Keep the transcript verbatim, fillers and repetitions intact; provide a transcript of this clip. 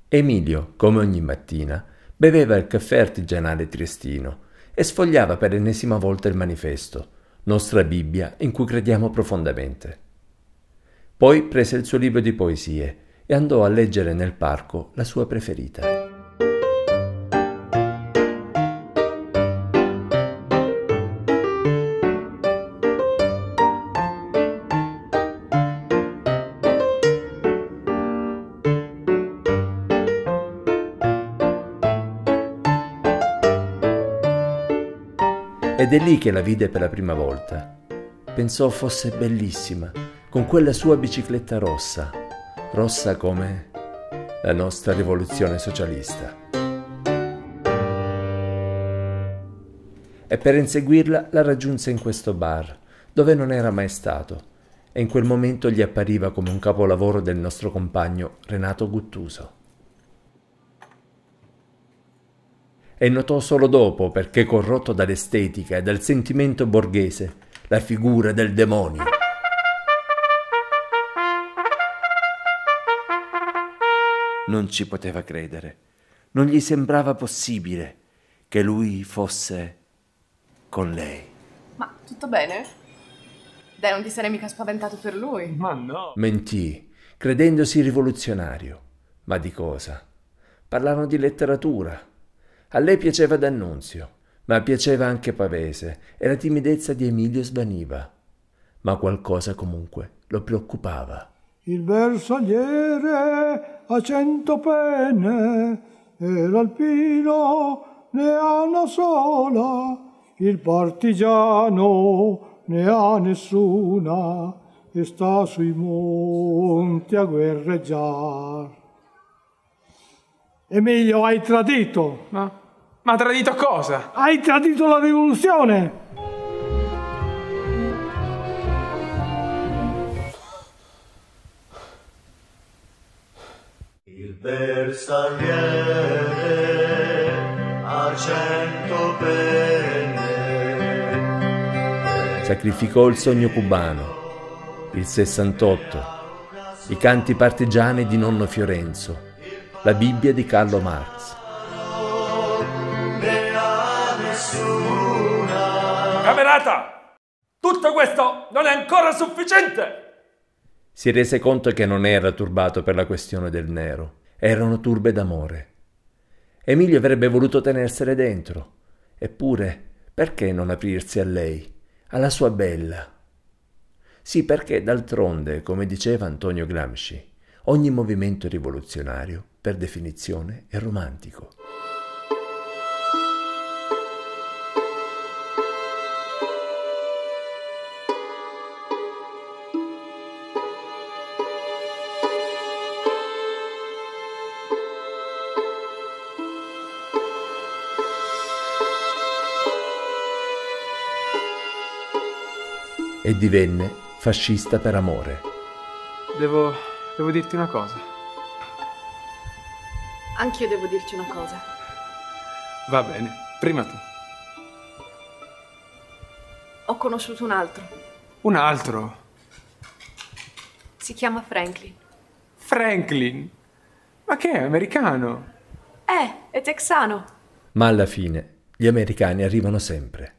Emilio, come ogni mattina, beveva il caffè artigianale triestino e sfogliava per l'ennesima volta il manifesto, nostra Bibbia in cui crediamo profondamente. Poi prese il suo libro di poesie e andò a leggere nel parco la sua preferita. Ed è lì che la vide per la prima volta. Pensò fosse bellissima, con quella sua bicicletta rossa, rossa come la nostra rivoluzione socialista. E per inseguirla la raggiunse in questo bar, dove non era mai stato, e in quel momento gli appariva come un capolavoro del nostro compagno Renato Guttuso. E notò solo dopo, perché corrotto dall'estetica e dal sentimento borghese, la figura del demonio. Non ci poteva credere. Non gli sembrava possibile che lui fosse con lei. Ma tutto bene? Dai, non ti sarei mica spaventato per lui? Ma no! Mentì, credendosi rivoluzionario. Ma di cosa? Parlarono di letteratura. A lei piaceva D'Annunzio, ma piaceva anche Pavese e la timidezza di Emilio svaniva. Ma qualcosa comunque lo preoccupava. Il bersagliere a cento penne e l'alpino ne ha una sola, il partigiano ne ha nessuna e sta sui monti a guerreggiar. Emilio, hai tradito. Ma, ma tradito cosa? Hai tradito la rivoluzione. Il bersagliere a cento penne. Sacrificò il sogno cubano, il sessantotto, i canti partigiani di nonno Fiorenzo, la Bibbia di Carlo Marx. Camerata! Tutto questo non è ancora sufficiente! Si rese conto che non era turbato per la questione del nero, erano turbe d'amore. Emilio avrebbe voluto tenersele dentro, eppure perché non aprirsi a lei, alla sua bella? Sì, perché d'altronde, come diceva Antonio Gramsci, ogni movimento rivoluzionario, per definizione, è romantico. E divenne fascista per amore. Devo... devo dirti una cosa. Anch'io devo dirci una cosa. Va bene, prima tu. Ho conosciuto un altro. Un altro? Si chiama Franklin. Franklin? Ma che è, americano? Eh, è texano. Ma alla fine gli americani arrivano sempre.